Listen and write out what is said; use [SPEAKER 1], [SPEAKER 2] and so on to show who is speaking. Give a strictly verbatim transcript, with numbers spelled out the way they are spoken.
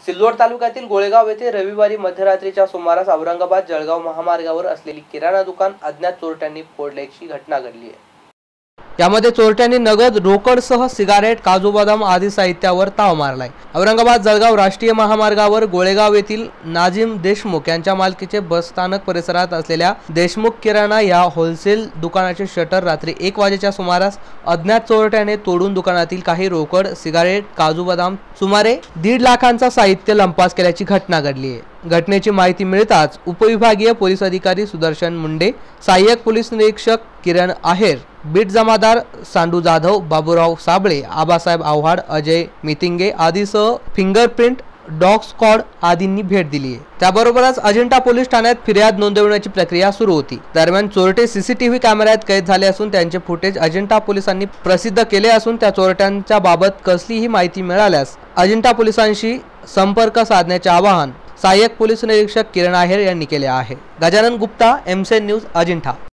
[SPEAKER 1] सिल्लोड तालुक्यातील गोळेगाव येथे रविवारी मध्यरात्रीच्या सुमारास औरंगाबाद जळगाव महामार्गावर असलेली किराणा दुकान अज्ञात चोरट्यांनी फोडल्याची घटना घडली आहे। यामध्ये चोरट्यांनी नगद रोकडसह सिगारेट, काजू बदाम आदी साहित्यावर ताव मारलाय। औरंगाबाद जळगाव राष्ट्रीय महामार्गावर गोळेगाव येथील नाजिम देशमुख यांच्या मालकीचे बस स्थानक परिसरात असलेल्या देशमुख किराणा या होलसेल दुकानाचे शटर रात्री एक वाजेच्या सुमारास अज्ञात चोरट्याने तोडून दुकानातील काही रोकड, सिगारेट, काजू बदाम सुमारे दीड लाखांचा साहित्य लंपास केल्याची घटना घडली आहे। घटनेची माहिती मिळताच उपविभागीय पोलीस अधिकारी सुदर्शन मुंडे, सहाय्यक पोलीस निरीक्षक किरण आहेर, बीट जमादार सांडू जाधव, बाबूराव साबळे, आबासाहेब आव्हाड, अजय मितिंगे आदीसह फिंगरप्रिंट डॉग स्क्वॉड आदींनी भेट दिली आहे। त्याबरोबरच अजिंठा पोलीस ठाण्यात फिर्याद नोंदवण्याची प्रक्रिया सुरू होती। दरम्यान चोरटे सीसीटीव्ही कॅमेऱ्यात कैद झाले असून त्यांचे फुटेज अजिंठा पोलिसांनी प्रसिद्ध केले असून त्या चोरट्यांच्या बाबत कसलीही माहिती मिळाल्यास अजिंठा पोलिसांशी संपर्क साधण्याचे आवाहन सहाय्यक पोलीस निरीक्षक किरण आहेर यांनी केले आहे। Gajanan Gupta, M C N news, Ajanta.